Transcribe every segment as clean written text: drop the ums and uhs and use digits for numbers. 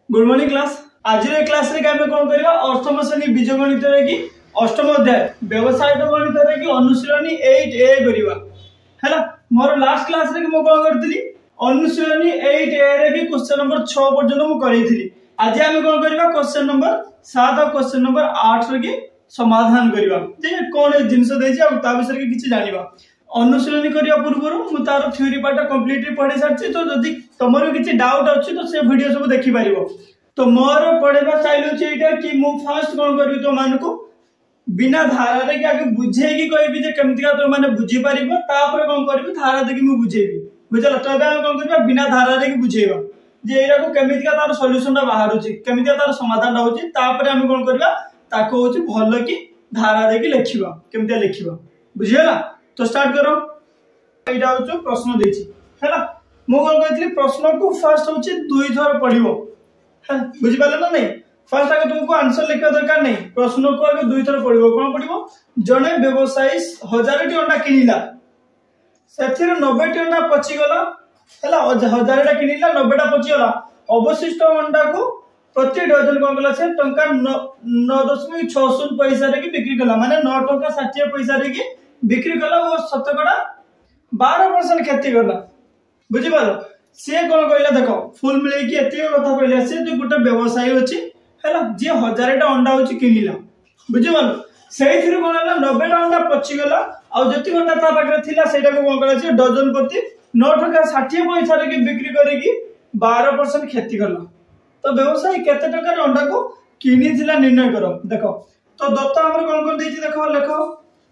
Good morning class. आज class रे आम कौन करवा अष्टम श्रेणी बीजगणित कि अष्टम अध्याय व्यवसाय गणित कि अनुशीलनी 8A करवा है। मोर लास्ट क्लास रे मु कौन करती अनुशीलनी 8A रे भी क्वेश्चन नंबर 6 पर्यंत मु करी। आज आम कौन करवा क्वेश्चन नंबर 7 और क्वेश्चन नंबर 8 रे समाधान करवा जे कौन जिनस विषय किसी जाना। अनुशीलनी करने पूर्व मुझे तार थ्योरी पार्ट कंप्लीटली पढ़ी सारी। तो जदि तुम किसी डाउट अच्छी तो से वीडियो सब देखिपार। तो मोर पढ़ेगा स्टाइल होता कि मु फास्ट कौन करी तुम मानक बिना धारा रे आगे बुझेगी कहबी जे केमतिका तुम माने बुझी पारिबो तापर कौन करबी धारा देखि मु बुझेबी बुझला। तो हम कौन करबा बिना धारा रे बुझेबा जे एरा को केमतिका तार सॉल्यूशन ता बाहर होची केमतिका तार समाधान ता होची। तापर हम कौन करबा ताको होची भलो की धारा देखि लिखिबा केमतिया लिखिबा बुझियला। तो स्टार्ट करो। एटा होचो प्रश्न देछि हैला। मु कौन कहथि प्रश्न को फर्स्ट होची दुई थर पढिबो बुझि पाले ना नहीं। फर्स्ट आगे तुमको आंसर लिखा दरकार नहीं प्रश्न को आगे दुई थर पढिबो। कोन पढिबो जने व्यवसायी 1000 टी अंडा किनिला सेथिर 90 टी अंडा पची गला हैला। 1000 टा किनिला 90 टा पची गला अवशिष्ट अंडा को प्रति डजन कौन कला से टंका 9.60 पैसा रे की बिक्री कला माने 9 टंका 60 पैसा रे की बिक्री कला। वो शतकड़ा 12% क्षति करला बुझिपार। सी कौन कहला देख फुल मिले कि एति कथा कहला से जो गोटे व्यवसायी अछि हैला जे 1000 टा अंडा होची किनिला बुझिपार। सेइथिर कोन हला 90 टा अंडा पची गला आ जति घंटा ता पाखरे थिला सेटा को कोन कहला से डजन प्रति 9 टका 60 पैसा रे की बिक्री करेगी 12% क्षति करला। तो व्यवसायी केते टका रे अंडा को किनी थिला निर्णय करो। देखो तो दत्त हमर कोन देछि देखो लेखो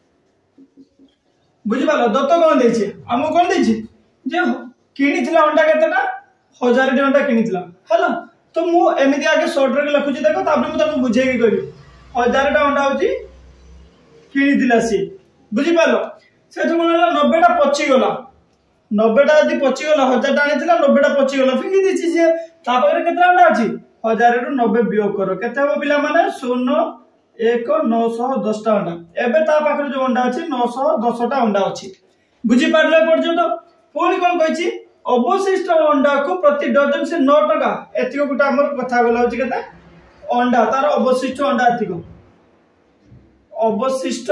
बुझिपाल। दत्त कौन देछि हमको कौन देछि जे किनी थिला अंडा केतेटा 1000 टी अंडा किनी थिला हैला। तो मु एमिति आगे शॉर्ट रे लिखुछि देखो तापर मु ताको बुझेगी करी 1000 टा अंडा होछि किनी थिला सी बुझिपाल। से तो कोन 90 टा पची गला 90 टा यदि पची गला 1000 टा आनी थिला 90 टा पची गला फिकी दिछि से तापर केतेटा अंडा अछि 1000 रु 90 वियोग करो केते हो पिला माने 0 1 910 टा अंडा एबे ता पाखरे जो अंडा अछि 910 टा अंडा अछि बुझि पारले पर्यंत। पुणी कोन कहछि अवशिष्ट अंडा को प्रति डजन से 9 टका एतिको गुटा हमर कथा गला होछि केते अंडा तार अवशिष्ट अंडा एतिको अवशिष्ट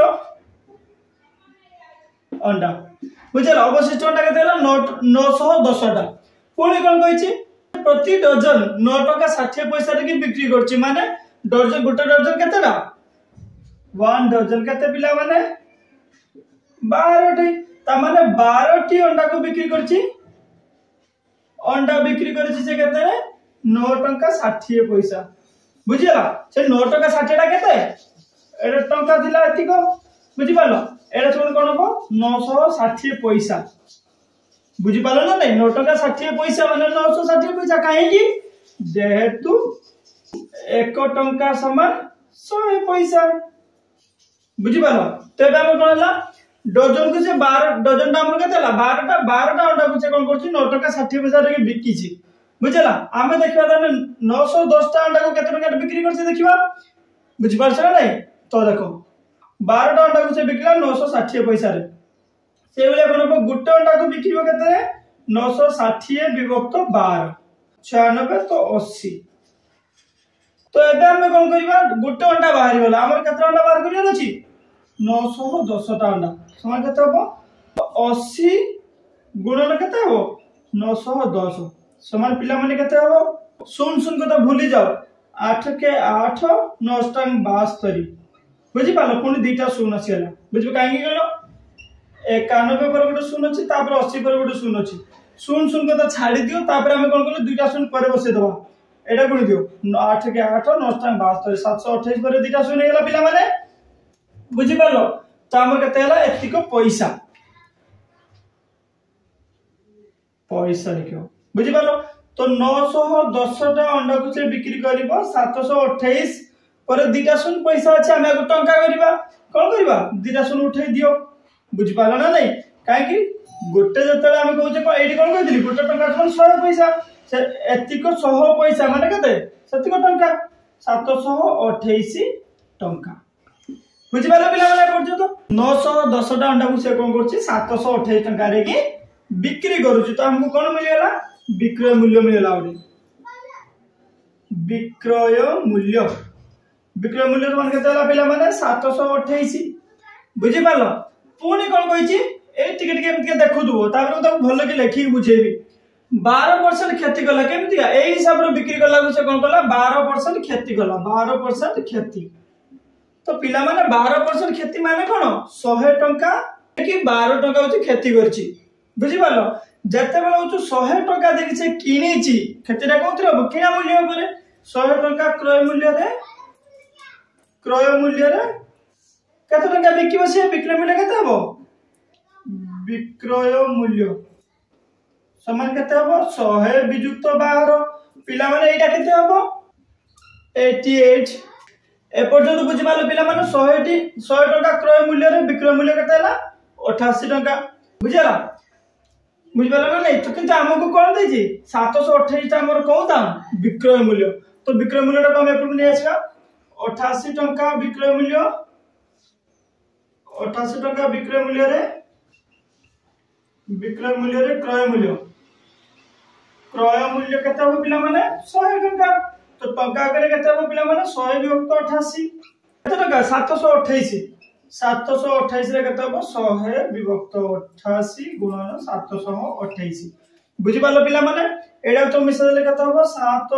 अंडा बुझला। अवशिष्ट अंडा केते हला 910 टा। पुणी कोन कहछि प्रति डजन 9 टका 60 पैसा रे की बिक्री करछि माने डजन गोटे डजन केतेटा 1 डजन केते पिला माने 12 टी ता माने 12 टी अंडा को बिक्री करछि अंडा बिक्री करछि से केते रे 9 टका 60 पैसा बुझिला। से 9 टका 60 टा केते एटा टंका थिला एतिको बुझि पालो एटा कोन कोन हो 960 पैसा बुझि पालो ना नहीं। 9 टका 60 पैसा माने 960 पैसा काहे की जेहेतु 1 टंका समान 100 पैसा बुझि पालो। तेबे हम कोन हला डजन को से 12 डजन टा हमर केतेला 12 टा अंडा को से कोन करछि 9 टका 60 पैसा रे बिक्की छी बुझला। आमे देखबा ताने 910 टा अंडा को केते टका रे बिक्री करछि देखिबा बुझि पारछ ना नहीं। तो देखो 12 टा अंडा को से बिकला 960 पैसा रे से बेले कोन गुटे अंडा को बिक्रीबो केते रे 960 विभक्त 12 96 तो 80। तो एबे हम कोन करबा गुटे अंडा बाहरी गला हमर केते अंडा बाहर करियो अछि 910 टा अंडा समान केते हो 80 गुणन केते हो 910 समान पिला माने केते हो 0 को तो भूली जाओ 8 के 8 9 टांग 72 बुझि पालो। पुनी दुईटा 0 आसीला बुझबो काहे गेलो 91 पर गोटे 0 अछि तापर 80 पर गोटे 0 अछि 0 को तो छाडी दियो तापर हम कोन करले दुईटा 0 पर बसे दबा एटा गुणी दियो 8 के 8 9 टांग 72 728 पर दुईटा 0 हेला पिला माने बुझि पालो। तो हमर केते हला एतिको पैसा पैसा लिखो बुझि पालो। तो 910 टा अंडा को से बिक्री करबो 728 पर दुईटा 0 पैसा अछि हम एगो टंका करबा कोन करबा दुईटा 0 उठै दियो बुझि पालो ना नहीं। काहे कि गोटे जतले हम कहू जे एडी कोन कहदिली गोटे टंका 100 पैसा से एतिको 100 पैसा माने केते सेतिको टंका 728 टंका बुझि पालो पिला माने पर्यंत। 910 टा अंडा को से कोन करछि 728 टंका रे की बिक्री करूछु। तो हमको कोन मिलला विक्रय मूल्य मिलला विक्रय मूल्य विक्रय मूल्य मान केते होला पिला माने 728 बुझी पालो पुणी कौन कही देखु भल कि लिखिक बुझेबी 12% क्षति कला केमती हिसाब से बिक्री कला से कौन कला 12% क्षति कला 12% क्षति तो पिला माने 12% क्षति माने कौन 100 टंका कि 12 टंका होची क्षति करची बुझी पालो जते बेला होचु 100 टंका देखि से किनीची क्षतिटा कोथरे हो किना मूल्य ऊपर 100 टंका क्रय मूल्य रे केते टंका बिकिबो से विक्रय मूल्य केते हबो विक्रय मूल्य समान केते हबो 100 विजुक्त 12 पिला माने एटा केते हबो 88 ए पर्यंत बुझि मालो पिला माने 100 टंका क्रय मूल्य रे विक्रय मूल्य केते हला 88 टंका बुझिला बुझि पाला नै तो किंतु हमको कोन देछि 728 टा हमर कोन दाम विक्रय मूल्य तो विक्रय मूल्य टा हम एपुर नै आछा 88 टंका विक्रय मूल्य 88 टंका विक्रय मूल्य रे क्रय मूल्य केते हो पिला माने 100 टंका तो टंका करे केते हो पिला माने 100 विभक्त 88 केते टंका 728 रे केते हो 100 विभक्त 88 गुणन 728 बुझि पालो पिला माने एडा तो मिसा देले केते हो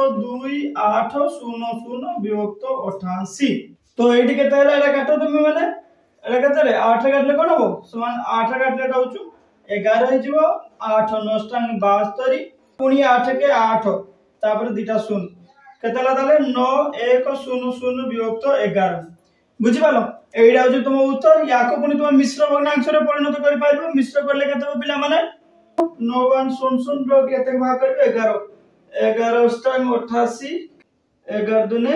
72800 विभक्त 88 तो एडी केते हला एडा काटो तुम माने एडा केते रे 8 काटले कोन हो समान 8 काटले काउचु 11 हे जीवो 8 9 72 पुनी 8 के 8 तापर दुटा शून्य केतला ताले 9 1 0 0 विभक्त 11 बुझि पालो एइडा हो तुम उत्तर याको पुनी तुम मिश्र भग्नांश रे परिणत करि पाइबो मिश्र करले केते पिला माने 9 1 0 0 रो केते भाग करबे 11 88 11 दुने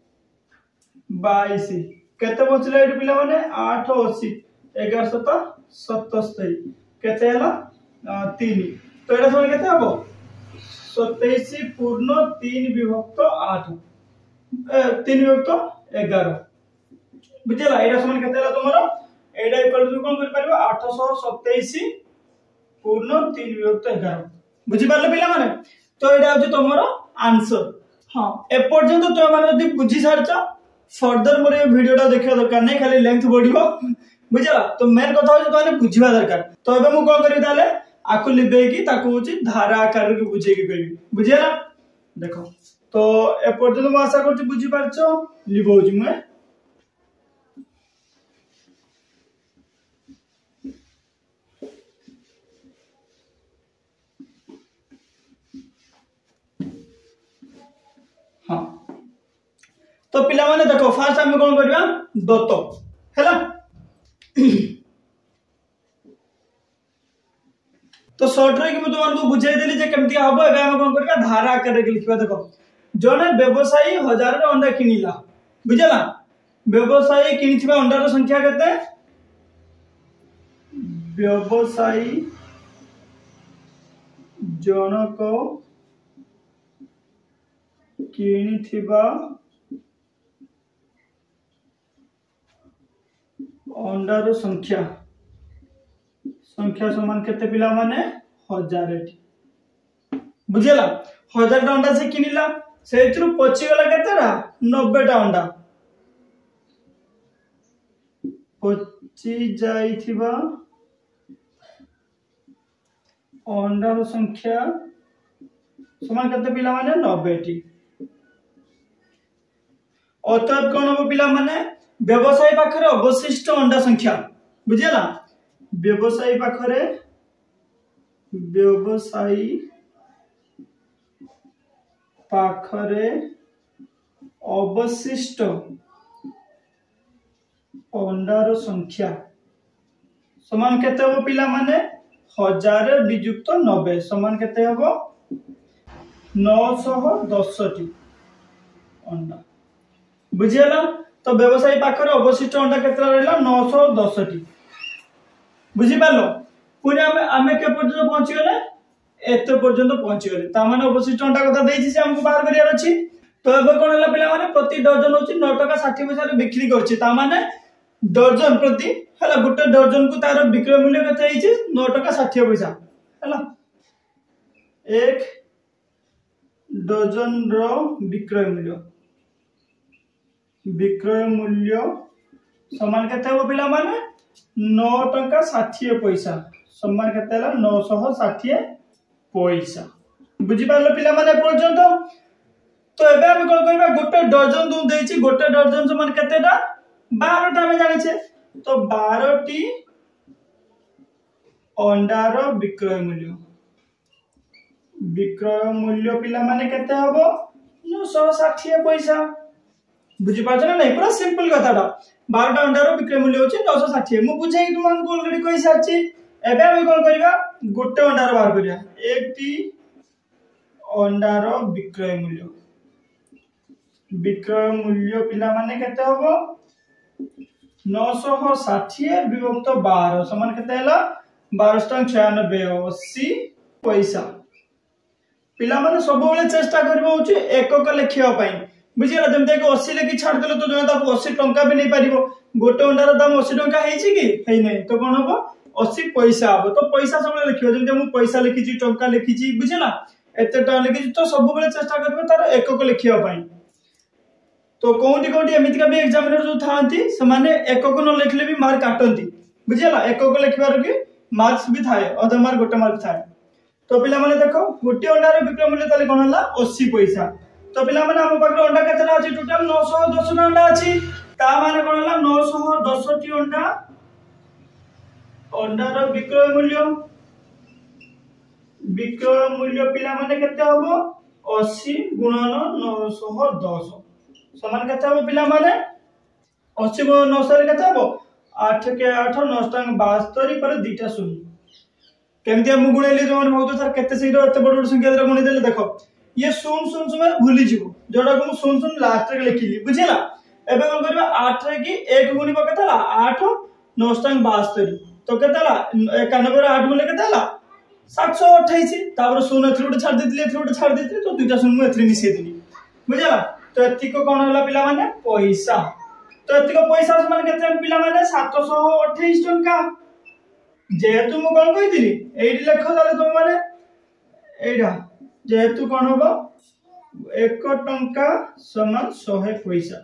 22 केते बचले एडी पिला माने 8 80 11 77 केते हला 3 तो एटा समय केते हबो 27 पूर्ण 3 विभक्त 8 3 विभक्त 11 बुझला एटा समय केते हला तुमरो एटा इक्वल टू कोन कर परबो 827 पूर्ण 3 विभक्त 11 बुझि पारले पिला माने तो एटा हो तुमरो आंसर हां ए पर्यंत तो माने जदी बुझि सारछ फर्दर मोरे वीडियोटा देखिया दरकार नै खाली लेंथ बढ़िबो बुझला तो मेन कथा हो तो बुझिबा दरकार तो एबे मु कोन करि ताले आकु लिबे की ताकु होची धारा आकार के बुझे की करिवि बुझिया देखो तो ए पर्यंत मु आशा करछि बुझि पारछो लिबोजी मु हां तो पिला माने देखो फर्स्ट हम कोन करबा दत्त हैला तो शॉर्ट रे कि मैं तुमको बुझाई देली जे केमती हबो एबे हम कोन करबा धारा आकार रे लिखबा देखो जने व्यवसायी 1000 रे अंडा किनिला बुझला व्यवसायी किनिथिबा अंडा रो संख्या केते व्यवसायी जनक किनिथिबा अंडा रो संख्या समान केते पिला माने 1000 एठी बुझिला 1000 टा अंडा से किनिला सेथरु पची गला केतेरा 90 टा अंडा पची जाईथिबा अंडा रो संख्या समान केते पिला माने 90 टी अर्थात कोन हो पिला माने व्यवसायी पाखरे अवशिष्ट अंडा संख्या बुझिला व्यवसायी पाखरे अवशिष्ट अंडार संख्या समान केते हो पिला माने 1000 विजुक्त 90 समान केते हो 910 टी अंडा बुझिला तो व्यवसायी पाखरे अवशिष्ट अंडा केतरा रहला 910 टी बुझी पालो पुनी आमे के पर्यंत पहुंची गले एते पर्यंत पहुंची गले ता माने अवशिष्ट अंडा कथा देछि से हमको बाहर करियार अछि तो एबे कोन हला पिला माने प्रति डजन होछि 9 टका 60 पैसा रे बिक्री करछि ता माने डजन प्रति हला गुटे डजन को तार विक्रय मूल्य कते हिछि 9 टका 60 पैसा हला 1 डजन रो विक्रय मूल्य समान केते हो पिला माने 9 टंका 60 पैसा समान केते हला 960 पैसा बुझी पारलो पिला माने पर्यंत। तो एबे हम कोन करबा गोटे डजन दूध देछि गोटे डजन समान केतेटा 12 टा में जानि छे तो 12 टी अंडार विक्रय मूल्य पिला माने केते हबो 960 पैसा बुझी पाछ ना नहीं पूरा सिंपल कथाटा 12 टा अंडार विक्रय मूल्य होछि 960 मु बुझाई तुमन को ऑलरेडी कहि साछि। एबे हम कोन करबा गोटे अंडार बाहर करिया एक टी अंडार विक्रय मूल्य पिला माने केते हबो 960 विभक्त 12 समान केते हला 12.96 80 पैसा पिला माने सब बेले चेष्टा करबो होची एकक लेखिया पई बुझिला जेमते कि 80 लेखि छाड़ देलो तो जने ताको 80 टंका भी नहीं पारिबो गोटे अंडार दाम 80 टंका हेछि कि हेइ नै तो कोन हबो 80 पैसा हबो तो पैसा सब बेले लिखियो जेमते मु पैसा लिखिची टंका लिखिची बुझिला एते टंका लिखिची तो सब बेले चेष्टा करबो तार एकक लेखिया पई। तो कोउटी एमितिका भी एग्जामिनर जो थांती से माने एकक न लिखले भी मार्क काटंती बुझिला एकक लिखबार की मार्क्स भी थाए अध मार्क गोटे मार्क थाए। तो पिला माने देखो गोटे अंडार विक्रय मूल्य ताले कोन हला 80 पैसा तो पिला माने हम पाखरे अंडा केतना अछि टोटल 910 टा अंडा अछि ता माने कोन हला 910 टी अंडार विक्रय मूल्य पिला माने केते हबो 80 गुणन 910 समान केते हबो पिला माने 80 गुणन 900 रे केते हबो 8 के 8 9 72 पर दुईटा शून्य केमति हम गुणैली जो बहुत सर केते शीघ्र एते बड़ बड़ संख्या द्वारा गुणी देले देखो ये 0 0 समय भूली जिवो जोडा को 0 0 लास्ट रे लिखिली बुझिला। एबे कोन करबा 8 रे की 1 गुणी केतेला 8 9 72 तो केतेला 91 रे 8 गुणे केतेला 728 तापर 0 एथरुड छाड़ देतली तो दुईटा शून्य मु एथरि मिसे देली बुझिला। तो एतिको कोन होला पिला माने पैसा तो एतिको पैसा समान केते पिला माने 728 टंका जेहेतु मु कोन कहिदिली एडी लेख ताले तुम माने एडा जेहेतु कोन होबो 1 टंका समान 100 पैसा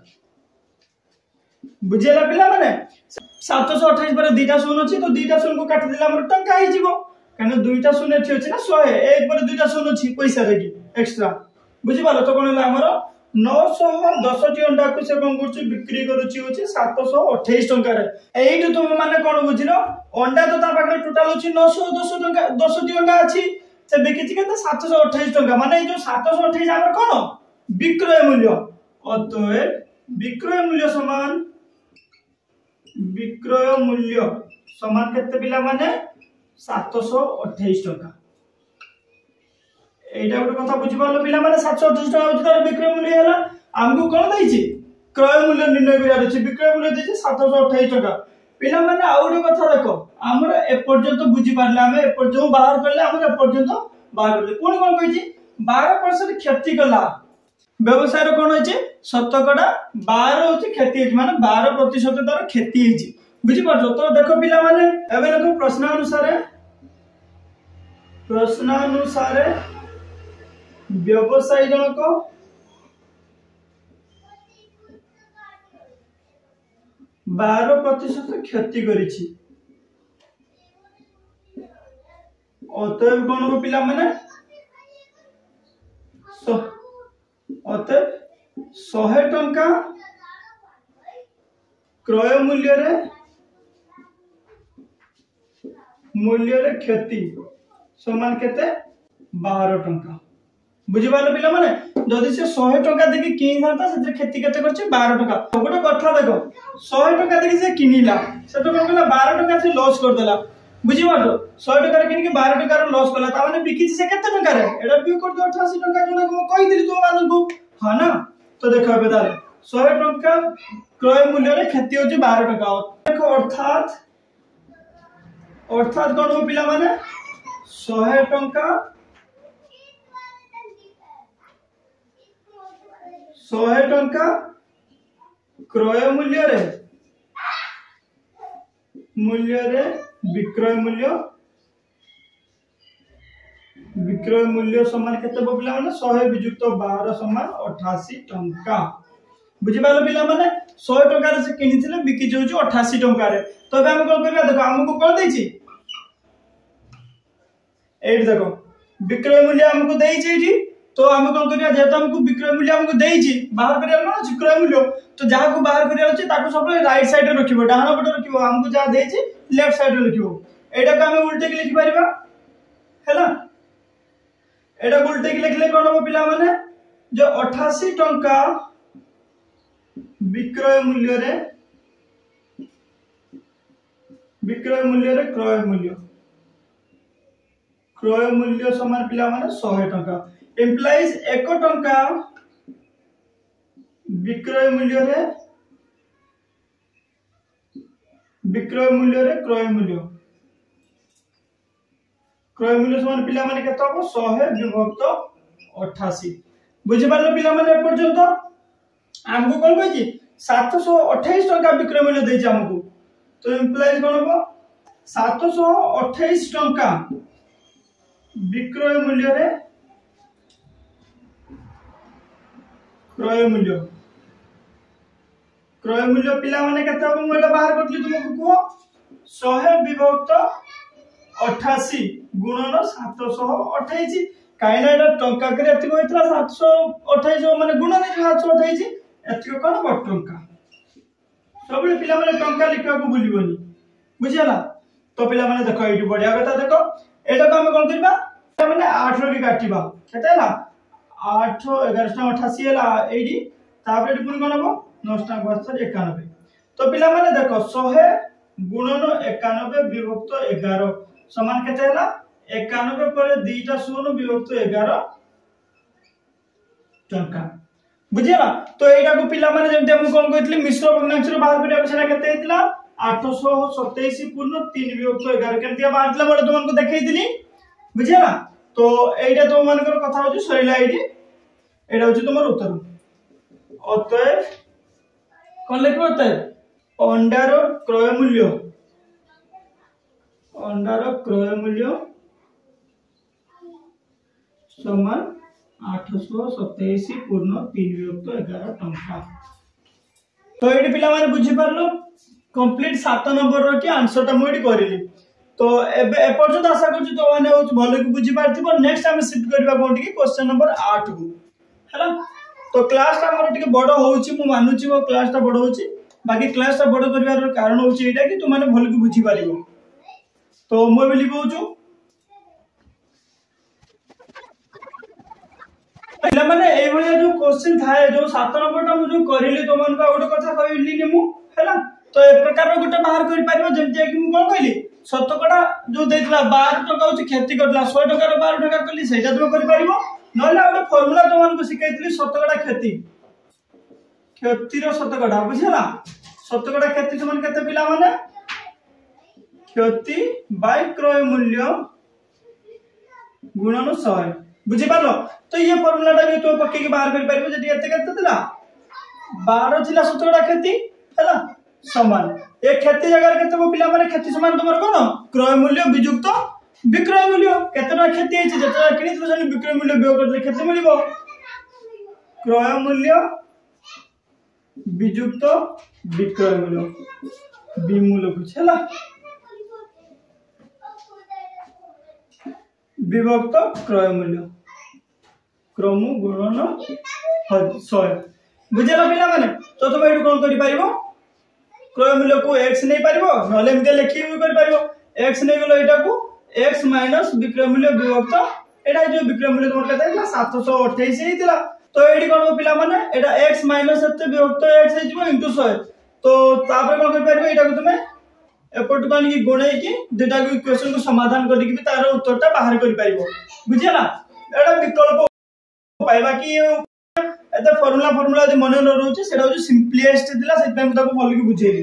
बुझिला पिला माने 728 पर दुईटा शून्य अछि तो दुईटा शून्य को काटि दिला हमर टंका हे जिवो काने दुईटा शून्य अछि ना 100 एक पर दुईटा शून्य अछि पैसा रे की एक्स्ट्रा बुझि पालो तो कोन होला हमर 910 टी अंडा को से कोन करछि बिक्री करूछि होछि 728 टंका रे एइटु तुम माने कोन बुझिलो अंडा तो ता पाखरे टोटल होछि 910 टंका 10 टी अंडा अछि से बिकिछि केते 728 टंका माने जो 728 हमर कोन विक्रय मूल्य अतएव विक्रय मूल्य समान केते पिला माने 728 टंका एटा गोटे कथा बुझि पालो पिला माने 728 टका होछि तार विक्रय मूल्य हला हमकु कोन दैछि क्रय मूल्य निर्णय करिया अछि विक्रय मूल्य दैछि 728 टका पिला माने आ गोटे कथा देखो हमर ए पर्यंत बुझि पारले हम ए पर्यंत बाहर करले हमर ए पर्यंत बाहर करले कोन कहिछि 12% क्षति कला व्यवसाय रो कोन होछि शतकड़ा 12 होछि क्षति होछि माने 12% तार क्षति होछि बुझि पाछो। तो देखो पिला माने एबे देखो प्रश्नानुसार व्यवसाय जनक 12% क्षति करिछि अतएव कोन हो पिला माने अतएव 100 टंका क्रय मूल्य रे क्षति समान केते 12 टंका बुझि पाले पिला माने जदि से 100 टंका देकी किनि थाता से क्षति केते करछि 12 टंका गोटे कथा देखो 100 टंका देकी से किनिला से तो कहला 12 टंका से लॉस कर देला बुझि पालो 100 टंका रे किनि के 12 टंका रे लॉस कला ता माने बिकिछि से केते टंका रे एडा भी कर दो 88 टंका जोना को कहि दिली तुम मानन को हां ना। तो देखो एबे ताले 100 टंका क्रय मूल्य रे क्षति होछि 12 टंका देखो अर्थात कोन हो पिला माने 100 टंका 100 टंका क्रय मूल्य रे विक्रय विक्रय मूल्य समान केते पिला माने 100 विजुक्त 12 समान 88 टंका बुझी पालो पिला माने 100 टंका रे से किनिथिले बिकी जोजु 88 टंका रे तो बे हम कोन करबा देखो हमको कोन देछि एट देखो विक्रय मूल्य हमको देछि एठी तो हम कोन करिया जेतो हमको विक्रय मूल्य हमको देछि बाहर करिया कोन अछि क्रय मूल्य तो जहा को बाहर करिया अछि ताको सब राइट साइड रे रखिबो डाहाना पटे रखिबो हमको जा देछि लेफ्ट साइड रे रखिबो एटा को हम उल्टे के लिखि परिबा हैला एटा उल्टे के लिखले कोन हो पिला माने जो 88 टंका विक्रय मूल्य रे क्रय मूल्य समान पिला माने 100 टंका एम्प्लॉइज 1 टंका विक्रय मूल्य रे क्रय मूल्य समान पिला माने केतो हो 100 विभक्त 88 बुझि पारलो पिला माने ए पर्यंत हमको कोन कहछि 728 टंका विक्रय मूल्य देछि हमको तो एम्प्लॉइज कोन हो 728 टंका विक्रय मूल्य रे क्रय मूल्य पिला माने केते हो म एटा बाहर करथि तुमको को 100 विभक्त 88 गुणन 728 काइना एटा टंका करे एति होइतला 728 माने गुणन 728 एति कोन बट टंका सबले पिला माने टंका लिखा को भूलिबोनी बुझियाला तो पिला माने देखो एठी बढ़िया कथा देखो एटा को हम कोन करबा माने 8 रो के काटिबा केते हला 8 11 88 हला एडी तापर एठी पुनी कोन हो 9 91 तो पिला माने देखो 100 गुणन 91 विभक्त 11 समान केते हला 91 पर दुईटा शून्य विभक्त 11 टंका बुझियाला तो एटा को पिला माने जेमते हम कोन कहतली मिश्र भग्नांश रो बाहर करिया सेना केते हेतला 827 पूर्ण 3 विभक्त 11 केनतिया बाहरला बड तुमन को देखाइतली बुझियाला तो एटा तो मन कर कथा होची सरीला एटी एटा होची तुमर उत्तर अतएव कोन लिखबो अतएव अंडार क्रय मूल्य समान 827 पूर्ण 3 विभक्त 11 टंका तो एटी पिला माने बुझी पारलो कंप्लीट 7 नंबर रो की आंसर ता मोडी करिली तो एबे ए पर्यंत आशा करछु तो माने भलो कि बुझी पारथिबो नेक्स्ट हम शिफ्ट करबा कोंटी की क्वेश्चन नंबर 8 को हैला तो क्लास ता हमर टिके बडो होउची मु मानुची वो क्लास ता बडो होउची बाकी क्लास ता बडो करबार कारण होउची एटा कि तू माने भलो कि बुझी पारिबो तो मो बेली कहूछु पहला माने ए भलिया जो क्वेश्चन थाए जो 7 नंबर ता मु जो करिली तो मन का गोटे कथा कहली नि मु हैला तो ए प्रकार गोटे बाहर करि पारिबो जेमति कि मु कोन कहली शतकड़ा जो देतला 12 टका होची खेती करला 100 टका रो 12 टका करली सेटा तुम करि पारिबो नहले गोटे फार्मूला तो मन को सिखाइतली शतकड़ा खेती रो शतकड़ा बुझला शतकड़ा खेती समान केते पिला माने क्षति बाय क्रय मूल्य गुणन 100 बुझि पालो तो ये फार्मूला टा भी तो पक्के के बाहर कर पारिबो जदी एते केते दिला 12 जिला शतकड़ा खेती हैला समान ए खेती जगह केते वो पिला माने खेती समान तुमर कोन क्रय मूल्य विजुक्त विक्रय मूल्य केतेटा खेती है जेतरा किनित बसनी विक्रय मूल्य बेय करले केते मिलिबो क्रय मूल्य विजुक्त विक्रय मूल्य विमूल्य बुझला विभक्त क्रय मूल्य क्रम गुणन 100 बुझला पिला माने तो तुम एडु कोन करि पारिबो क्रय मूल्य को x नै पारिबो नले एमते लेखि भी कर पारिबो x नै गेलो एटा को x माइनस विक्रय मूल्य विभक्त एटा जो विक्रय मूल्य तोर कते ना 728 हेतिला तो एडी कोन पिला माने एटा x माइनस एते विभक्त x हे जिवो * 100 तो तापर कोन कर पारिबो एटा को तुमे एपट कानी की गुणै की डेटा को इक्वेशन को समाधान करि की तार उत्तरटा बाहर करि पारिबो बुझियला एटा विकल्प पाइबा की एते फार्मूला जे मन न रहउची सेटा हो सिंपलेस्ट दिला सेटा हम ताको भल की बुझेली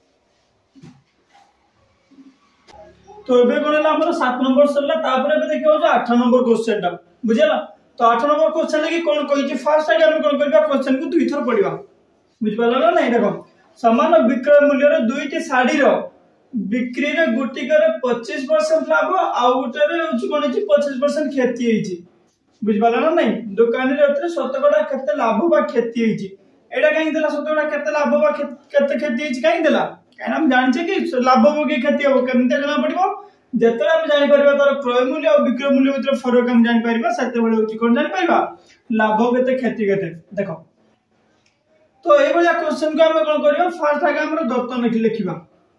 तो एबे कोनला हमर 7 नंबर सरला तापर एबे देखियो जे 8 नंबर क्वेश्चन टा बुझियला तो 8 नंबर क्वेश्चन की कोन कहि छी फर्स्ट टाइम हम कोन करबा क्वेश्चन को दुई थर पढिबा बुझ पाला ना एटा को समान विक्रय मूल्य रो दुईटी साड़ी रो बिक्री रे गुटिकर 25% लाभ आउ गुटे हूँ कौन 25% क्षति होती बुझिपाल ना नहीं दुकान रे शतकड़ा केते लाभ बा क्षति होती एटा कहीं देला शतकड़ा केते लाभ बा केते क्षति होती कहीं देला कहीं हम जानचे कि लाभ हो कि क्षति हो केमते जना पड़िबो जेते हम जानि परबा तार क्रय मूल्य और विक्रय मूल्य भीतर फरक हम जानि परबा सेते बेले होची कोन जानि परबा लाभ केते क्षति केते देखो तो ए बलिया क्वेश्चन को हम कोन करियो फर्स्ट आगे हमर दत्तन लिखिबा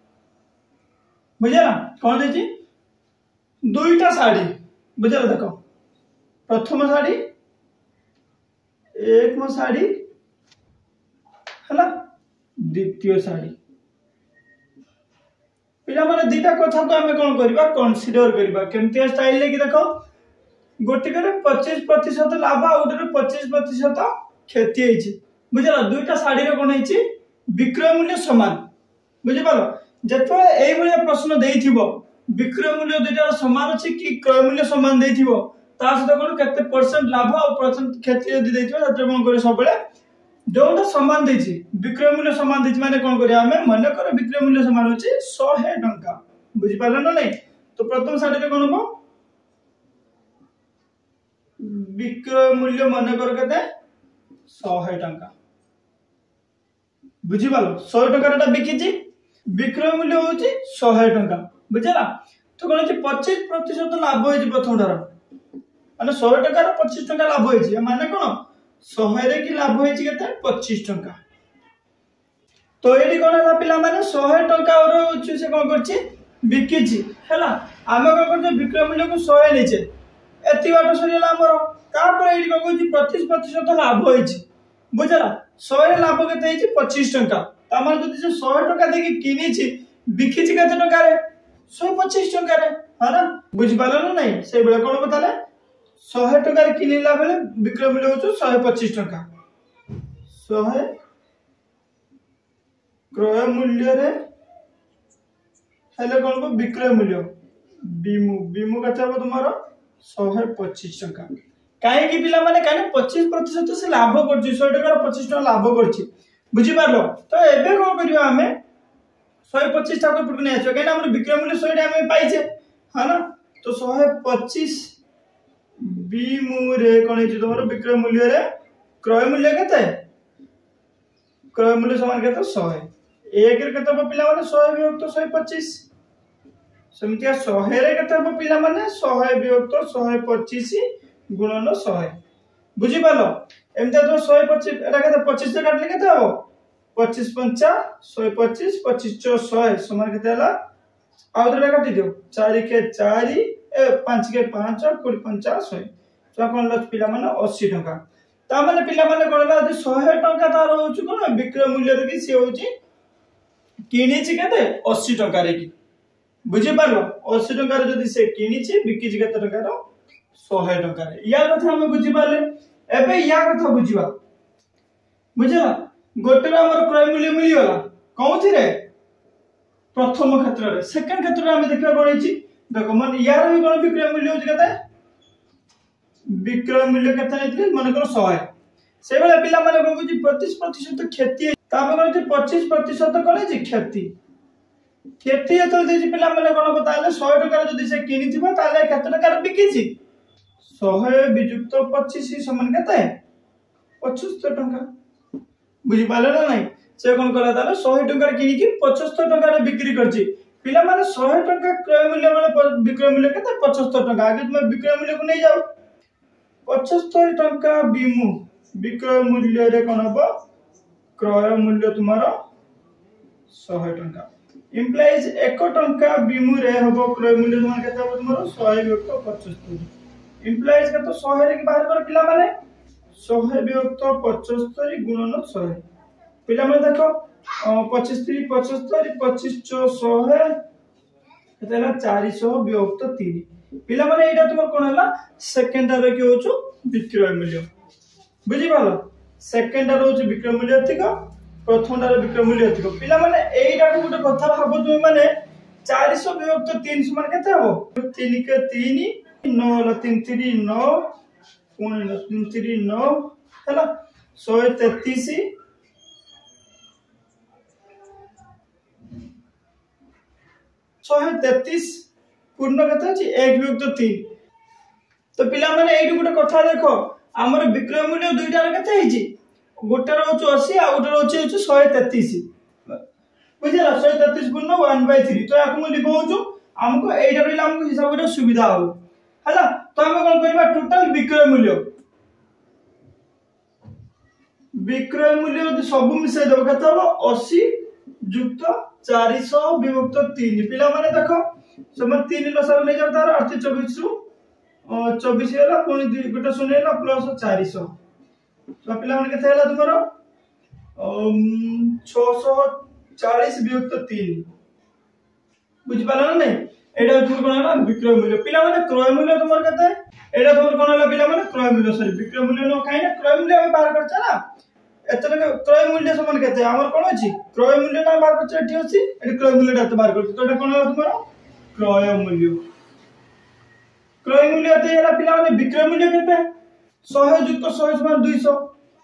बुझला कोन देची दुईटा साड़ी बुझला देखो प्रथम साड़ी एक मो साड़ी हला द्वितीय साड़ी पिला माने दीटा कथा को हमें कोन करबा कंसीडर करबा केमती स्टाइल ले कि देखो गोटिकर 25% लाभ आ उडर 25% क्षति हेछि बुझला दुईटा साड़ी रे कोन हेछि विक्रय मूल्य समान बुझि पालो जेतो एई बलिया प्रश्न देइथिबो विक्रय मूल्य दुईटा समान अछि कि क्रय मूल्य समान देइथिबो ता सहित कोन केते परसेंट लाभ और परसेंट क्षति यदि देइथिबो तते कोन करे सबले जोटा समान देछि विक्रय मूल्य समान देछि माने कोन करिया हमें मन कर विक्रय मूल्य समान होछि 100 टंका बुझि पालो ना नहीं तो प्रथम साड़ी रे कोन हो विक्रय मूल्य मन कर केते 100 टंका बुझि पालो 100 टंका टा बिकिछि विक्रय मूल्य होछि 100 टंका बुझला तो कोन होछि 25% लाभ होछि प्रथम ठार माने 100 टंका रो 25 टंका लाभ होछि माने कोन 100 रे कि लाभ होछि केते 25 टंका तो एडी कोन हला पिला माने 100 टंका और होछि से कोन करछि बिकिछि हैला आमे कोन करछि विक्रय मूल्य को 100 लेछे एति बाट सरियला हमर तापर एडी कोन कहछि 25% लाभ होछि बुझला 100 रे लाभ केते हेछि 25 टंका तामार जदि से 100 टंका देकी किनिछि बिकिछि केते टंका रे 125 टंका रे हाना बुझि पालो ना नहीं से बेला कोन बताले 100 टंका रे किनिला बेले विक्रय मूल्य होछ 125 टंका 100 क्रय मूल्य रे हेले कोन को विक्रय मूल्य बीमु बीमु कते हो तुम्हारो 125 टंका काहे कि पिला माने काहे 25% से लाभ करछि 100 टंका रो 25 टंका लाभ करछि बुझि पारलो तो एबे कोन करियो हमें 125 टका पुट नै आछो काहे हमर विक्रय मूल्य 100 टा हमें पाइछे हाना तो 125 बीमु रे कोन हेछि तोमरो विक्रय मूल्य रे क्रय मूल्य केते क्रय मूल्य समान केते 100 एक रे केते पिला माने 100 विभक्त 125 समितिया 100 रे केते पिला माने 100 विभक्त 125 गुणन 100 बुझि पालो एमते तो 125 एटा केते 25 से काटले केते हो 25 पंचा 125 25 चो 100 समान केते हला आउदरे काटि दियो 4 के 4 5 के 5 कोड़ी 50 100 तो कोन लच पिला माने 80 टंका ता माने पिला माने कोन ला 100 टंका तार होछु कोन विक्रय मूल्य रे कि से होछि किनिछि केते 80 टंका रे कि बुझि पारलो 80 टंका रे जदी से किनिछि बिकिछि केते टंका रो 100 टंका रे या कथा हम बुझि पाले एबे या कथा बुझिबा बुझला गोटे हमर क्रय मूल्य मिलियला कोथि रे प्रथम क्षेत्र रे सेकंड क्षेत्र रे हम देखबा पड़ैछि देखो मन यार भी कोन विक्रय मूल्य होछि केते विक्रय मूल्य केते नेतले मन को 100 से बेला पिला माने को कि 25% क्षति तामे कोन 25% कोन छै क्षति क्षति एतल देछि पिला माने कोन बताले 100 टका जदी से किनिथिबो ताले केते टका बिकिछि 100 विजुक्त 25 समान केते 75 टका बुझि पाले ना नहीं से कोन कला ताले 100 टका किनि कि 75 टका रे बिक्री करछि पिला माने 100 टका क्रय मूल्य वाला विक्रय मूल्य केते 75 टका आगे तुम विक्रय मूल्य को नै जाओ 75 टका बीमु विक्रय मूल्य रे कोन हो क्रय मूल्य तुम्हारो 100 टका इंप्लाइज 1 टका बीमु रे हो क्रय मूल्य तुम्हार केते हो तुम्हारो 100 विभक्त 75 इंप्लाइज के तो 100 रे के बाहर कर पिला माने 100 विभक्त 75 गुणन 100 पिला माने देखो 25 3 75 25 चो 100 एतला 400 विभक्त 3 पिला माने एटा तुम कोन हला सेकंड रे के होछु विक्रय मूल्य बुझि पालो सेकंड रे होछु विक्रय मूल्य अधिक प्रथम रे विक्रय मूल्य अधिक पिला माने एटा को गुटे कथा भाबो तुम माने 400 विभक्त 3 समान केते हो 3 के 3 9 3 3 9 पुणी 3 3 9 हैला 133 133 पूर्ण केते अछि 1 विभक्त 3। तो पिला माने एइटु गुटे कथा देखो हमर विक्रय मूल्य दुईटार केते हिची गोटे रहउछ 80 आ गोटे रहउछ 133 बुझिला 133 पूर्ण 1/3 तो याकु मु लिखौछु हमको एइटा रहिला हमको हिसाब करे सुविधा हो हला। तो हम कोन करबा टोटल विक्रय मूल्य यदि सब मिसे देबो केते हो 80 युक्त 400 विभक्त 3 पिला माने देखो समर 3 लसाव ले जाउ तार 24 रु 24 होला पुनी गोटे शून्य होला प्लस 400 तो पिला माने केते होला तुमरो 640 विभक्त 3 बुझि पाला ना नहीं एडा तुम कोन होला विक्रय मूल्य पिला माने क्रय मूल्य तुमर केते एडा तुमर कोन होला पिला माने क्रय मूल्य सॉरी विक्रय मूल्य न काई ना क्रय मूल्य हम बाहर करछा ना एतने क्रय मूल्य समान केते हमर कोन अछि क्रय मूल्य ना बाहर करछा एठी अछि एठी क्रय मूल्य ता बाहर करछ तो एटा कोन होला तुमरो क्रय मूल्य ते एला पिला माने विक्रय मूल्य केते 100 युक्त 100 समान 200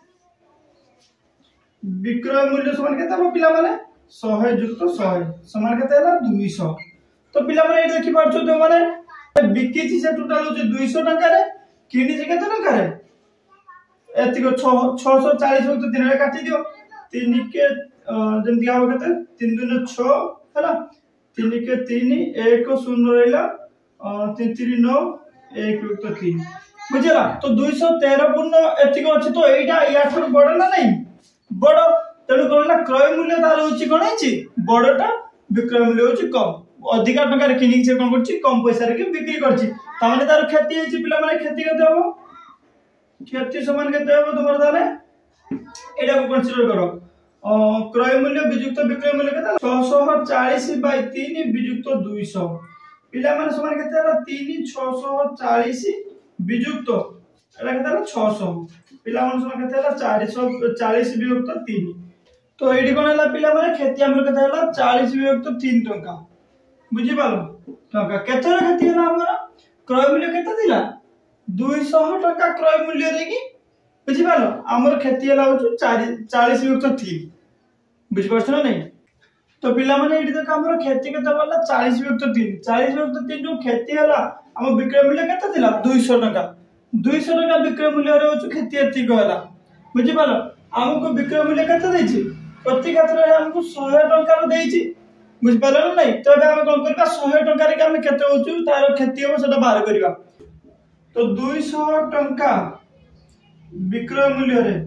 विक्रय मूल्य समान केते हो पिला माने 100 युक्त 100 समान केते होला 200 तो पिला माने एठी देखि पाछो तो माने बिकी थी से टोटल हो 200 टका रे किनी से केते टका रे एति को 640 हो तो 3 रे काटी दियो 3 के जम दिया हो केते 3 दुन 6 हैला 3 के 3 1 0 रहला 3 3 9 1 युक्त 3 बुझला तो 213 पूर्ण एति को अछि तो एइटा या थोर बड़ ना नहीं बड़ तेनु कोनला क्रय मूल्य तार होची कोन अछि बड़टा विक्रय मूल्य होची कम अधिका टका रे किनी से कोन करछि कम पैसा रे के बिक्री करछि ता माने तार खेती अछि पिला माने खेती केते हो खेती समान केते हो तुमर ताले एडा को कंसीडर करो क्रय मूल्य वियुक्त विक्रय मूल्य केते 640 बाय 3 वियुक्त 200 पिला माने समान केते होला 3 640 वियुक्त एडा केते होला 600 पिला माने समान केते होला 440 वियुक्त 3 तो एडी कोन होला पिला माने खेती हमर केते होला 40 वियुक्त 3 टका बुझि पालो टका केते रे खेती होला हमर क्रय मूल्य केते दिला 200 टका क्रय मूल्य रे की बुझि पालो हमर खेती होला हो 40 युक्त 3 बुझि परछ ना नहीं तो पिला माने एडी देखा हमर खेती केते होला 40 युक्त 3 40 युक्त 3 जो खेती होला हम विक्रय मूल्य केते दिला 200 टका विक्रय मूल्य रे हो खेती एति होला बुझि पालो हमको विक्रय मूल्य केते देछि प्रति क्षेत्र रे हमको 100 टका देछि बुझ पालो ना नहीं तो हम कोन करबा 100 टका रे हम केते होचु तार खेती हो सेटा बाहर करबा तो 200 टका विक्रय मूल्य रे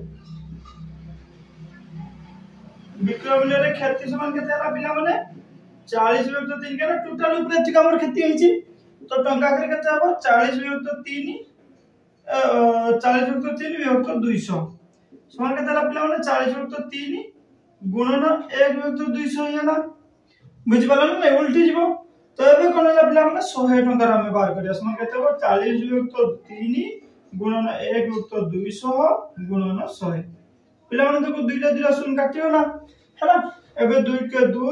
खेती समान केते होला पिला माने 40 विभक्त 3 के टोटल ऊपर एति हमर खेती होइछि तो टंका करे केते हो 40 विभक्त 3 40 विभक्त 3 विभक्त 200 समान केते होला पिला माने 40 विभक्त 3 गुणन 1 विभक्त 200 होला बुझि पालो ना उल्टी जीवो तो एबे कोन होला पिला माने 100 टका रे हम बाहर करिया समान केते हो 40 विभक्त 3 गुणन 1 विभक्त 200 गुणन 100 पिला माने देखो दुईटा दुईटा शून्य काटी होला हैला एबे 2 के 2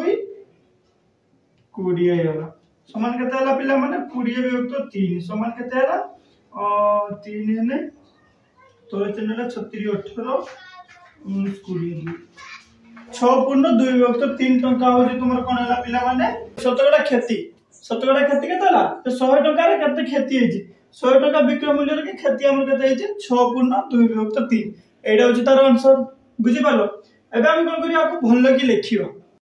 20 होला समान केते होला पिला माने 20 विभक्त 3 समान केते होला 3 हेने तो एते नेला 36 18 19 6 पूर्ण 2 विभक्त 3 टका हो जे तुमर कोन होला पिला माने शतकड़ा खेती केते होला तो 100 टका रे केते खेती हेछि 100 टका विक्रय मूल्य रे खेती हमर केते हेछि 6 पूर्ण 2 विभक्त 3 एडा होछि तार आंसर बुझि पालो एबे हम कोन करिया आपको भल कि लिखियो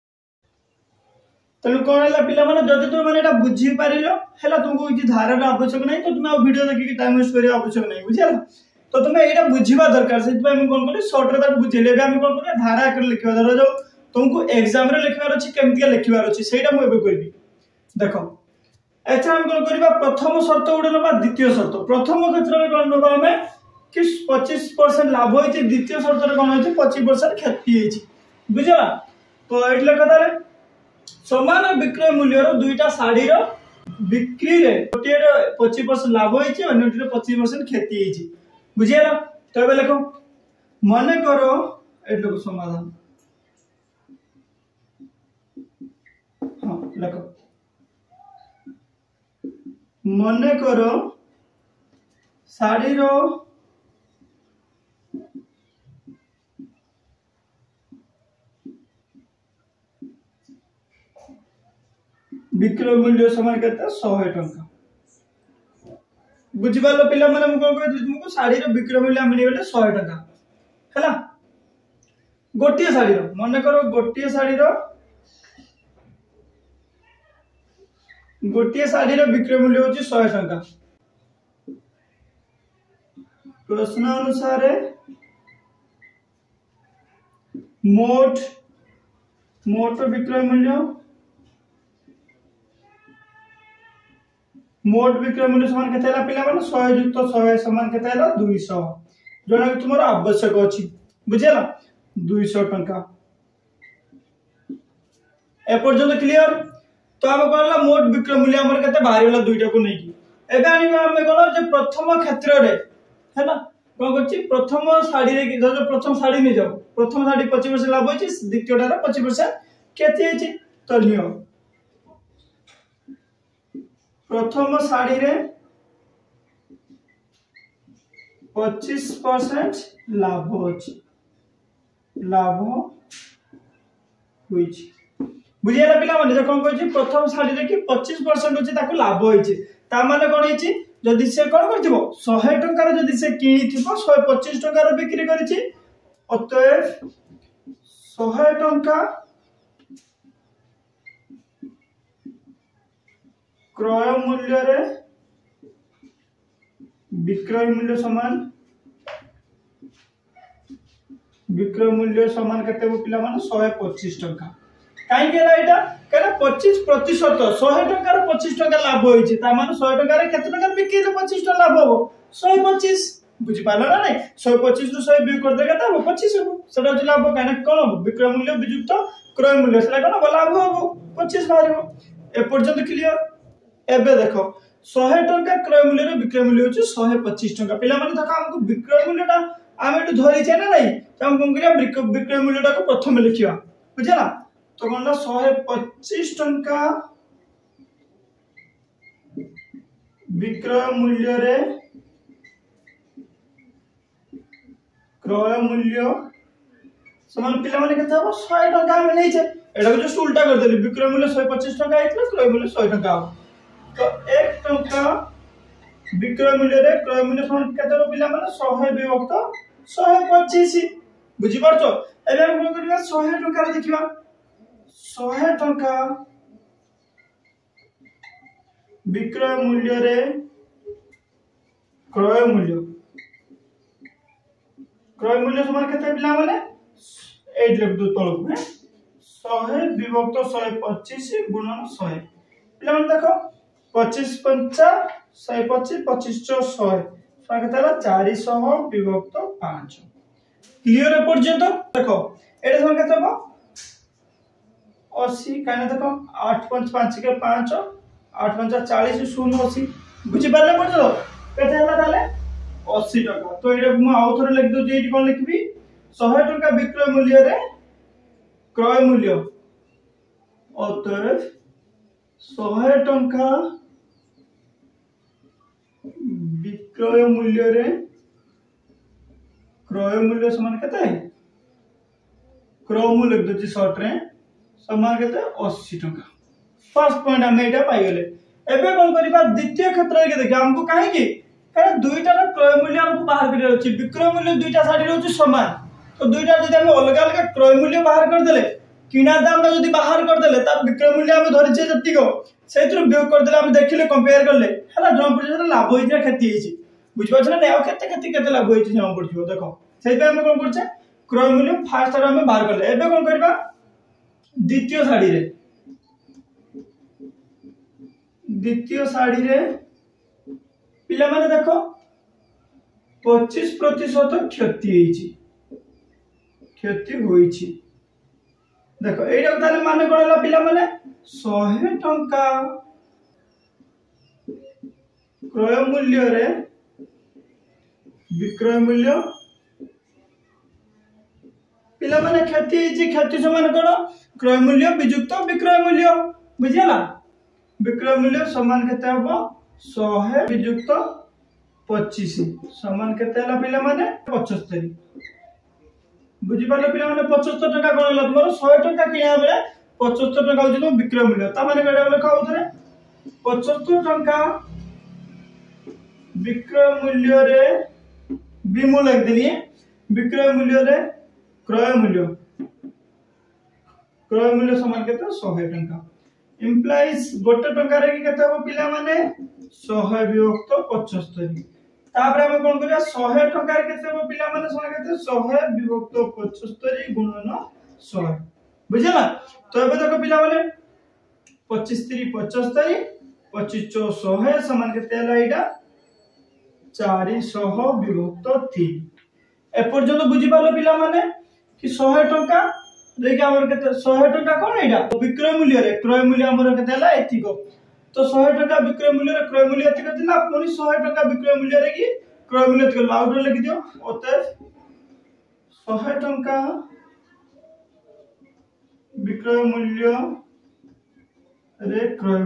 तनु कोन होला पिला माने जदि तुम माने एटा बुझि पारिलो हैला तुमको कि धारा आवश्यक नहीं तो तुम वीडियो देखि कि टाइम वेस्ट करिया आवश्यक नहीं बुझिया तो तुम्हें एटा बुझिबा दरकार से हम कोन करी शॉर्ट रे ताक बुझेले बे हम कोन करिया धारा आकर लिखिबा धरो जो तुमको एग्जाम रे लिखबार अछि केमति के लिखबार अछि सेटा मु एबे करबी देखो एथा हम कोन करबा प्रथम शर्त उडे नबा द्वितीय शर्त प्रथम क्षेत्र रे कोन नबा हमें कि 25% लाभ होइछि द्वितीय शर्त रे कोन होइछि 25% क्षति होइछि बुझला तो एटले कथा रे समान विक्रय मूल्य रो दुईटा साड़ी रो बिक्री रे गोटे रे 25% लाभ होइछि अन्यटी रे 25% क्षति होइछि बुझिया तो एबे देखो मने करो एटलो को समाधान हां देखो मने करो साड़ी रो विक्रय मूल्य समान केते 100 टंका बुझिपालो पिला माने मु कोन कहै तुमको साड़ी रो विक्रय मूल्य आमे नेबे 100 टंका हैला गोटिए साड़ी रो मन करो गोटिए साड़ी रो विक्रय मूल्य होची 100 टंका प्रश्न अनुसार मोट विक्रय मूल्य समान केते हला पिला माने 100 युक्त 100 समान केते हला 200 जोना कि तुमरो आवश्यक अछि बुझेला 200 टंका ए पर्यंत क्लियर तो हम कहला मोट विक्रय मूल्य हमर केते बाहरीला दुईटा को नै की एबे आनी हम कहला जे प्रथम क्षेत्र रे हैना कोन करछि प्रथम साड़ी रे कि जो प्रथम साड़ी नै जाऊ प्रथम साड़ी 25% लाभ होछि द्वितीयटा रे 25% केते हेछि तो लियो प्रथम साड़ी रे 25% लाभ होछि लाभ होइछि बुझियाला पिला माने जे कोन कहछि प्रथम साड़ी रे कि 25% होछि ताको लाभ होइछि ता माने कोन हेछि जदि से कोन करथिबो 100 टंका रे जदि से किनिथिबो 125 टंका रे बिक्री करिछि अतएव 100 टंका क्रय मूल्य रे विक्रय मूल्य समान केते पिला माने 125 टंका काई केला एटा केला 25% 100 टंका रे 25 टंका लाभ होइछि ता माने 100 टंका रे केते टंका बिक्री रे 25 टंका लाभ हो 125 बुझि पाला ना नै 125 रु 100 बिक्री कर देगा ता 25 हो सेटा जे लाभ काना कोन विक्रय मूल्य वियुक्त क्रय मूल्य सेटा कोन लाभ हो 25 बाहरिबो ए पर्यंत क्लियर एबे देखो 100 टंका क्रय मूल्य रे विक्रय मूल्य होछि 125 टंका पिला माने देखो हमको विक्रय मूल्यटा आमे एटु धरि छै ना नै त हम कोन करिया विक्रय मूल्यटा को प्रथम लिखिया बुझला तो कोन 125 टंका विक्रय मूल्य रे क्रय मूल्य समान पिला माने केते हो 100 टंका हम नै छै एटा को जस्ट उल्टा कर देली विक्रय मूल्य 125 टंका आइतला क्रय मूल्य 100 टंका हो तो 1 टंका विक्रय मूल्य रे क्रय मूल्य समान केते हो पिला माने 100 विभक्त 125 बुझि परछो एबे हम कोन करिया 100 टंका रे देखिबा 100 टंका विक्रय मूल्य रे क्रय मूल्य समान केते पिला माने 8 लेख दो तळक है 100 विभक्त 125 गुणन 100 पिला माने देखो 25 पंचा 125 25 100 केते हला 400 विभक्त 5 क्लियर है पर्यंत देखो एटा समान केते हो 80 काने देखो 8 5 5 के 5 8 5 40 0 80 बुझि पाले पड़ो केते हला ताले 80 टका तो एटा मु आउ थोर लिख दो जे एटी कोन लिखबी 100 टका विक्रय मूल्य रे क्रय मूल्य अतएव 100 टका विक्रय मूल्य रे क्रय मूल्य समान केते क्रय मूल्य लिख दो शॉर्ट रे समान केते 80 टका फर्स्ट पॉइंट हम एटा पाई गेले एबे कोन करिबा द्वितीय क्षेत्र रे देखि हमको काहे कि कारण दुईटा रो क्रय मूल्य हमको बाहर करिया अछि विक्रय मूल्य दुईटा साडी रहउछि समान तो दुईटा जदि हम अलग अलग क्रय मूल्य बाहर कर देले किना दाम ता जदि बाहर कर देले ता विक्रय मूल्य हम धरि जे जति को सेतिर वियोग कर देले हम देखिले कंपेयर करले हला जम पड़ लाभ होई जे खेती हिची बुझ पाछ ना आ केते लाभ होई जे हम पड़ियो देखो सेइ पे हम कोन करछे क्रय मूल्य फर्स्ट टाइम हम बाहर करले एबे कोन करबा द्वितीय साड़ी रे पिला माने देखो 25% क्षति होईची देखो एटा ताले माने कोनला पिला माने 100 टंका क्रय मूल्य रे विक्रय मूल्य पिला माने क्षति समान कोन क्रय मूल्य वियुक्त विक्रय मूल्य बुझियाला विक्रय मूल्य समान केते हो 100 वियुक्त 25 समान केते हला पिला माने 75 बुझि पाले पिला माने 75 टका कोनला तुमरो 100 टका किया बेले 75 टंका होची तो विक्रय मूल्य ता माने केडा लेखा होतरे 75 टंका विक्रय मूल्य रे बी मु लिख देली विक्रय मूल्य रे क्रय मूल्य समान केते 100 टंका इम्प्लाइज गोटे टंका रे केते हो पिला माने 100 विभक्त 75 तापर हम कोन करिया 100 टंका रे केते हो पिला माने समान केते 100 विभक्त 75 गुणन 100 बुझला तो एबे देखो पिला माने 25 3 75 25 4 100 समान केते हला एटा 400 विभक्त 3 ए पर्यंत बुझी पालो पिला माने कि 100 टंका देखि हमर केते 100 टंका कोन एटा विक्रय मूल्य रे क्रय मूल्य हमर केते हला एतिको तो 100 टंका विक्रय मूल्य रे क्रय मूल्य एतिको दिला पुनी 100 टंका विक्रय मूल्य रे कि क्रय मूल्य एतिको लाउड लिखि दियो ओते 100 टंका विक्रय मूल्य रे क्रय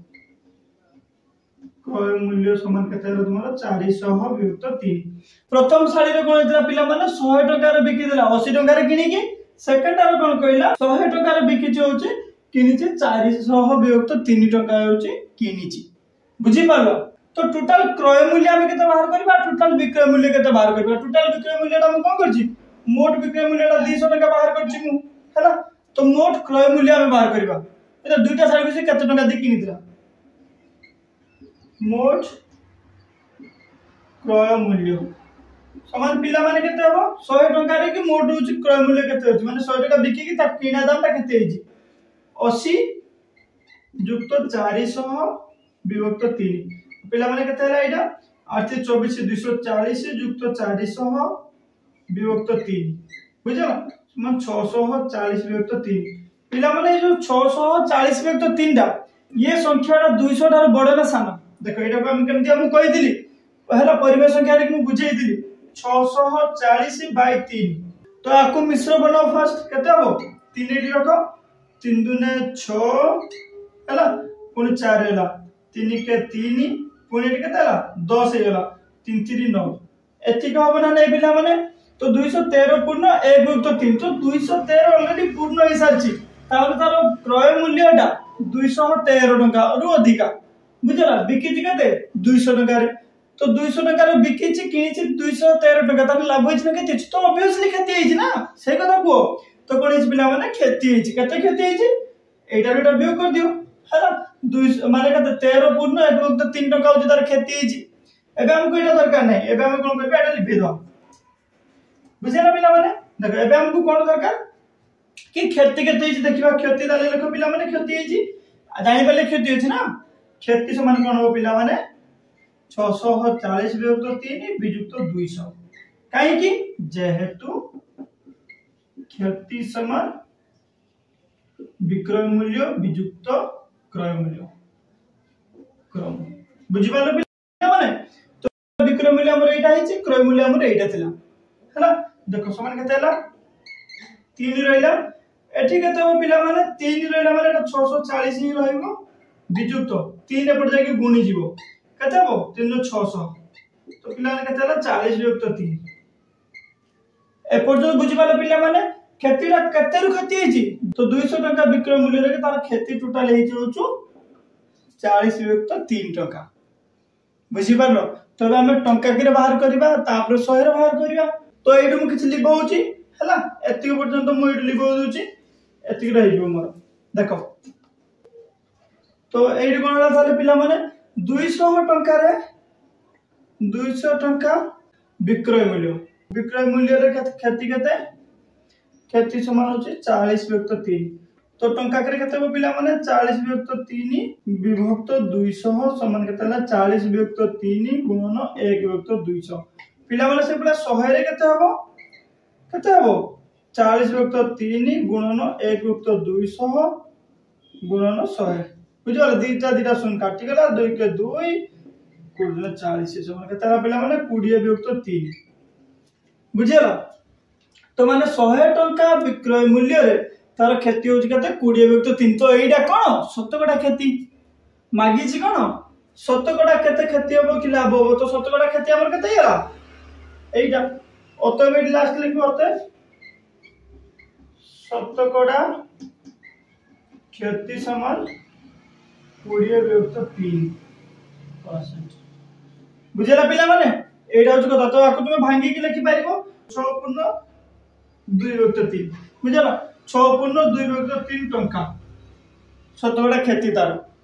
मूल्य समान केते हला तुमरा 400 विभक्त 3 प्रथम साली रे कोन एतला पिला माने 100 टंका रे बिकि देला 80 टंका रे किनि कि सेकंड आरो कोन कहला 100 टंका रे बिकिछि होछि किनिछि 400 विभक्त 3 टंका होछि किनिछि बुझि पालो तो टोटल क्रय मूल्य हम केते बाहर करबा टोटल विक्रय मूल्य केते बाहर करबा टोटल विक्रय मूल्य हम कोन करछि मोट विक्रय मूल्य 200 टंका बाहर करछि मु हैला तो मोट क्रय मूल्य हम बाहर करबा एटा दुईटा साइड से केते टंका दे किनितला मोट क्रय मूल्य समान पिला माने केते हो 100 टंका रे कि मोट होछि क्रय मूल्य केते होछि माने 100 टंका बिकी कि ता किना दाम ता केते होछि 80 युक्त 400 विभक्त 3 पिला माने केते हला एटा 8 24 240 युक्त 400 विभक्त 3 बुझला समान 640 विभक्त 3 पिला माने जो 640 विभक्त 3 टा ये संख्याटा 200 टार बड़ ना साना देखो एटा हम केमति हम कहि दिली पहला परिमेय संख्या रे हम बुझेई दिली 640 बाय 3 तो आपको मिश्र बनाओ फर्स्ट केते हो 3 एडी रखो 3 दुने 6 हला पुनी 4 हला 3 के 3 पुनी केते हला 10 हेला 3 3 9 एति का होबना नै बिला माने तो 213 पूर्ण 1 विभक्त 3 तो 213 ऑलरेडी पूर्ण हे सारची तापर तार क्रय मूल्यटा 213 टंका रु अधिका बुझला बिकिति केते 200 टंका रे तो 200 टंका रे बिकिछि किनिछि 213 टंका तार लाभ होइछ ना केते तो ऑब्वियसली खेती हेछि ना से कथा को तो कोन इस पिला माने खेती हेछि केते खेती हेछि एटा रेटा बियोग कर दियो हैला 200 माने केते 13 पूर्ण 1 विभक्त 3 टंका होछि तार खेती हेछि एबे हमको एटा दरकार नै एबे हम कोन करबे एटा लिखि दो बुझिला पिला माने देखो एबे हमको कोन दरकार कि खेती केते हेछि देखिबा खेती दाले लेखो पिला माने खेती हेछि जानि पले खेती हेछि ना खेती समान कोन हो पिला माने 640 विभक्त 3 विजुक्त 200 काहे कि जेहेतु खेती समान विक्रय मूल्य विजुक्त क्रय मूल्य क्रम बुझि पालो माने तो विक्रय मूल्य हमर एटा हिची क्रय मूल्य हमर एटा थिला हैला देखो समान केते हला 3 रहला एठी केते हो पिला माने 3 रहला माने एटा 640 ही रहइबो विजुक्त 3 एपट जाके गुणी जीवो केते हो 3 600 तो पिला माने केते हला 40 विभक्त 3 एपट जो बुझि पालो पिला माने खेतीटा केते रु खेती हिची तो 200 टंका विक्रय मूल्य रे तार खेती टोटल हिची होचु 40 विभक्त 3 टंका बुझि पालो तो हम टंका के बाहर करबा तापर 100 रे बाहर करबा तो एडु मु किछ लिबो होची हला एति पर्यंत मु एडु लिबो होची एति रहि जो मोर देखो तो एडु कोन हला ताले पिला माने 200 टंका विक्रय मूल्य रे खेती केते खेती समान होची 40 विभक्त 3 तो टंका करे केते हो पिला माने 40 विभक्त 3 विभक्त 200 समान केते हला 40 विभक्त 3 गुणन 1 विभक्त 200 पिला माने से पिला 100 रे केते हबो 40 विभक्त 3 गुणन 1 विभक्त 200 गुणन 100 बुझल दीटा सुन काटी गला 2 के 2 गुणन 40 समान केते हला पिला माने 20 विभक्त 3 बुझला तो माने 100 टंका विक्रय मूल्य रे तार खेती होची कते 20 विभक्त 3 तो एइडा कोन शतकड़ा खेती मागी छी कोन शतकड़ा केते खेती होबो कि लाभ होबो तो शतकड़ा खेती हमर केते हेला एइडा ऑटोमेटिक लास्ट लिखबो ओते शतकड़ा क्षति समान 20/3%। बुझेला पिला माने एटा होछ कथा। तो आको तुमे भांगी के लिखि पारिबो 6/2/3 बुझेला 6/2/3 टंका शतकड़ा क्षति तार।